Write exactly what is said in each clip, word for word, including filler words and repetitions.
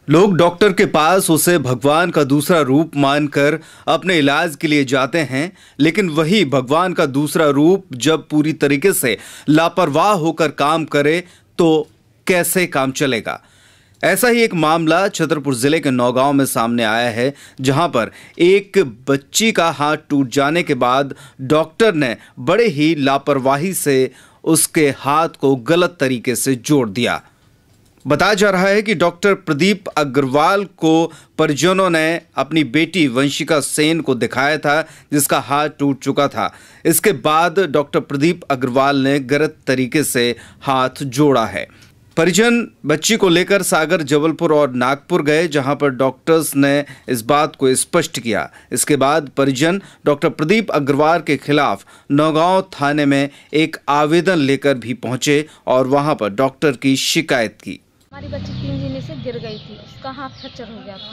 लोग डॉक्टर के पास उसे भगवान का दूसरा रूप मानकर अपने इलाज के लिए जाते हैं, लेकिन वही भगवान का दूसरा रूप जब पूरी तरीके से लापरवाह होकर काम करे तो कैसे काम चलेगा। ऐसा ही एक मामला छतरपुर जिले के नौगांव में सामने आया है, जहां पर एक बच्ची का हाथ टूट जाने के बाद डॉक्टर ने बड़े ही लापरवाही से उसके हाथ को गलत तरीके से जोड़ दिया। बताया जा रहा है कि डॉक्टर प्रदीप अग्रवाल को परिजनों ने अपनी बेटी वंशिका सेन को दिखाया था, जिसका हाथ टूट चुका था। इसके बाद डॉक्टर प्रदीप अग्रवाल ने गलत तरीके से हाथ जोड़ा है। परिजन बच्ची को लेकर सागर, जबलपुर और नागपुर गए, जहां पर डॉक्टर्स ने इस बात को स्पष्ट किया। इसके बाद परिजन डॉक्टर प्रदीप अग्रवाल के खिलाफ नौगांव थाने में एक आवेदन लेकर भी पहुंचे और वहां पर डॉक्टर की शिकायत की। हमारी बच्ची तीन महीने से गिर गई थी, उसका हाथ फ्रैक्चर हो गया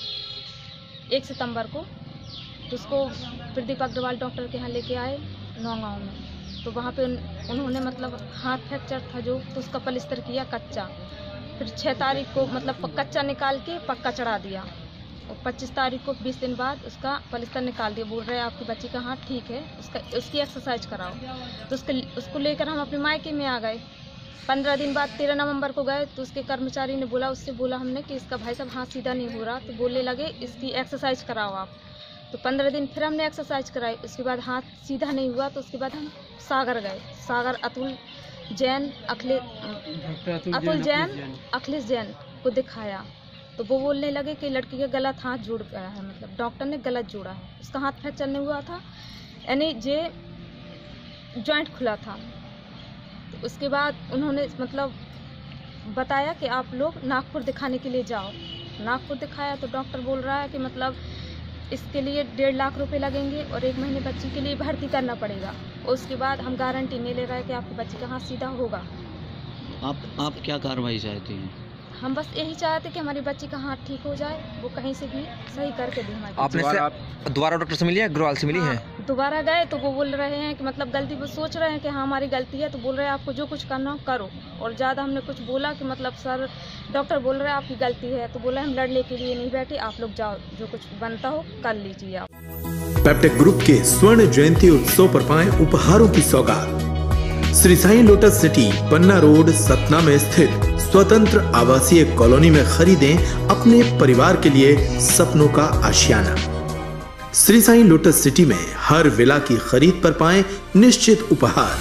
था एक सितंबर को। तो उसको प्रदीप अग्रवाल डॉक्टर के यहाँ लेके आए नौगांव में, तो वहाँ पे उन, उन्होंने मतलब हाथ फ्रैक्चर था जो, तो उसका पलिस्तर किया कच्चा। फिर छः तारीख को मतलब कच्चा निकाल के पक्का चढ़ा दिया, और पच्चीस तारीख को बीस दिन बाद उसका पलिस्तर निकाल दिया। बोल रहे हैं आपकी बच्ची का हाथ ठीक है, उसका उसकी एक्सरसाइज कराओ। तो उसके उसको लेकर हम अपने मायके में आ गए। पंद्रह दिन बाद तेरह नवंबर को गए, तो उसके कर्मचारी ने बोला, उससे बोला हमने कि इसका भाई साहब हाथ सीधा नहीं हो रहा, तो बोलने लगे इसकी एक्सरसाइज कराओ आप। तो पंद्रह दिन फिर हमने एक्सरसाइज कराई, उसके बाद हाथ सीधा नहीं हुआ। तो उसके बाद हम सागर गए, सागर अतुल जैन अखिले अतुल जैन अखिलेश जैन को दिखाया। तो वो बोलने लगे कि लड़की का गलत हाथ जुड़ गया है, मतलब डॉक्टर ने गलत जोड़ा है, उसका हाथ फ्रैक्चर नहीं हुआ था, यानी जे जॉइंट खुला था। तो उसके बाद उन्होंने मतलब बताया कि आप लोग नागपुर दिखाने के लिए जाओ। नागपुर दिखाया तो डॉक्टर बोल रहा है कि मतलब इसके लिए डेढ़ लाख रुपए लगेंगे और एक महीने बच्ची के लिए भर्ती करना पड़ेगा। और उसके बाद हम गारंटी नहीं ले रहे हैं कि आपकी बच्ची का हाथ सीधा होगा। आप आप क्या कार्रवाई चाहती हैं? हम बस यही चाहते कि हमारी बच्ची का हाथ ठीक हो जाए, वो कहीं से भी सही करके दे हमारी। आपने से दोबारा डॉक्टर से मिली है, अग्रवाल से मिली हाँ, है? दोबारा गए तो वो बोल रहे हैं कि मतलब गलती, वो सोच रहे हैं कि हाँ हमारी गलती है, तो बोल रहे हैं आपको जो कुछ करना हो करो। और ज़्यादा हमने कुछ बोला कि मतलब सर डॉक्टर बोल रहे हैं आपकी गलती है, तो बोला हम लड़ने के लिए नहीं बैठे, आप लोग जाओ, जो कुछ बनता हो कर लीजिए आप। पेप्टेक ग्रुप के स्वर्ण जयंती उत्सव पर पाएं उपहारों की सौगात। Shri Sai lotus city, Panna road, Satna में स्थित स्वतंत्र आवासीय कॉलोनी में खरीदें अपने परिवार के लिए सपनों का आशियाना। श्री साईं लोटस सिटी में हर विला की खरीद पर पाएं निश्चित उपहार।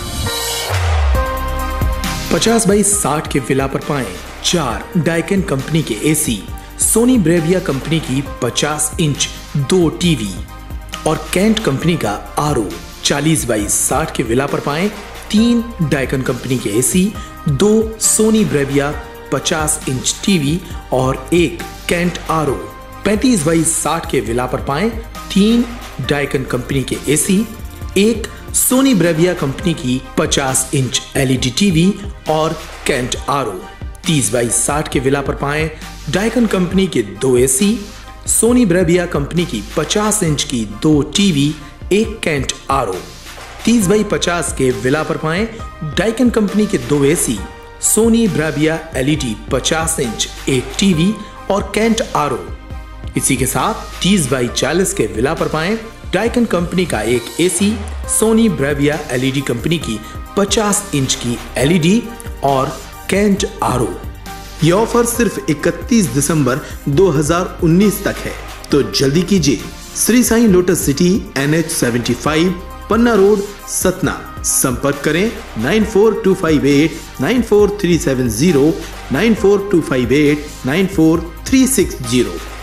पचास बाई साठ के विला पर पाएं चार डाइकिन कंपनी के एसी, सोनी ब्रेविया कंपनी की पचास इंच दो टीवी और कैंट कंपनी का आरओ। चालीस बाई साठ के विला पर पाएं तीन डाइकिन कंपनी के एसी, दो सोनी ब्रेविया पचास इंच टीवी और एक कैंट आरओ। पैंतीस बाई साठ के विला पर पाएं तीन डाइकिन कंपनी के एसी, एक सोनी ब्रेविया कंपनी की पचास इंच एलईडी टीवी और कैंट आरओ। तीस बाई साठ के विला पर पाएं डाइकिन कंपनी के दो एसी, सोनी ब्रेविया कंपनी की पचास इंच की दो टीवी, एक कैंट आरओ। तीस बाई पचास के विला पर पाएं डाइकिन कंपनी के दो एसी, सोनी ब्रेविया एलईडी पचास इंच एक टीवी और कैंट आरओ। इसी के साथ तीस बाई चालीस के विला पर पाएं डाइकिन कंपनी का एक AC, Sony Bravia LED company की पचास इंच की एलईडी और कैंट आरओ। यह ऑफर सिर्फ इकतीस दिसंबर दो हज़ार उन्नीस तक है, तो जल्दी कीजिए। Shri Sai lotus city, N H seventy five, Panna road, Satna. संपर्क करें nine four two five eight nine four three seven zero, nine four two five eight nine four three six zero.